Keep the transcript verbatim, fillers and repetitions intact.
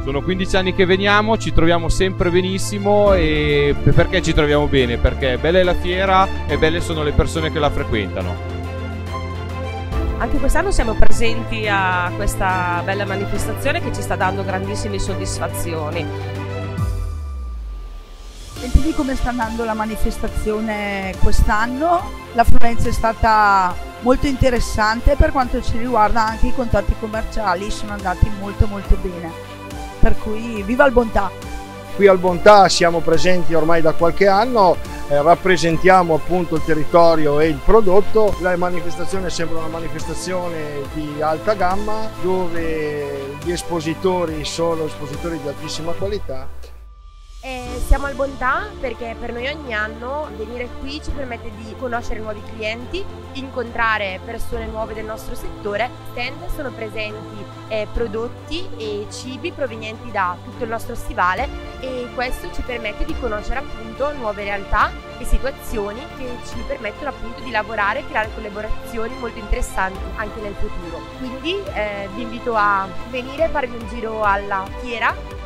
Sono quindici anni che veniamo, ci troviamo sempre benissimo. E perché ci troviamo bene? Perché bella è la fiera e belle sono le persone che la frequentano. Anche quest'anno siamo presenti a questa bella manifestazione che ci sta dando grandissime soddisfazioni. Sentimi come sta andando la manifestazione quest'anno. L'affluenza è stata molto interessante, per quanto ci riguarda anche i contatti commerciali sono andati molto molto bene, per cui viva il Bontà! Qui al Bontà siamo presenti ormai da qualche anno, eh, rappresentiamo appunto il territorio e il prodotto. La manifestazione sembra una manifestazione di alta gamma dove gli espositori sono espositori di altissima qualità. Eh, siamo al Bontà perché per noi ogni anno venire qui ci permette di conoscere nuovi clienti, incontrare persone nuove del nostro settore. Stand sono presenti eh, prodotti e cibi provenienti da tutto il nostro stivale e questo ci permette di conoscere appunto nuove realtà e situazioni che ci permettono appunto di lavorare e creare collaborazioni molto interessanti anche nel futuro. Quindi eh, vi invito a venire a farvi un giro alla fiera